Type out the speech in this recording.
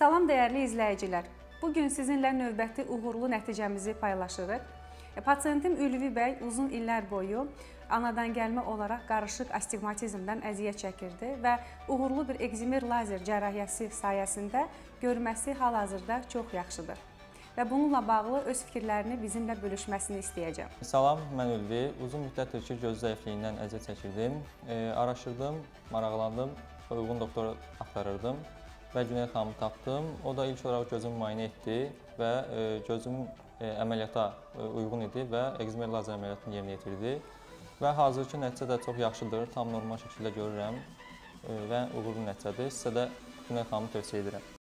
Salam dəyərli izləyicilər. Bugün sizinlə növbəti uğurlu nəticəmizi paylaşırıq. Pasiyentim Ülvi bəy uzun illər boyu anadan gəlmə olaraq qarışıq astigmatizmdən əziyyət çəkirdi və uğurlu bir ekzimer lazer cərrahiyyəsi sayəsində görməsi hal-hazırda çox yaxşıdır. Və bununla bağlı öz fikirlərini bizimlə bölüşməsini istəyəcəm. Salam, mən Ülvi. Uzun müddətdir ki, göz zəifliyindən əziyyət çəkirdim. Araşdırdım, maraqlandım, uyğun doktor axtarırdım və Günel xanımı tapdım. O da ilk olaraq gözümü müayinə etdi və gözüm əməliyyata uyğun idi və ekzimer lazer əməliyyatını yerinə yetirdi. Və hazırki nəticə də çox yaxşıdır, tam normal şəkildə görürəm və uğurlu nəticədir. Sizə də Günel xanımı tövsiyə edirəm.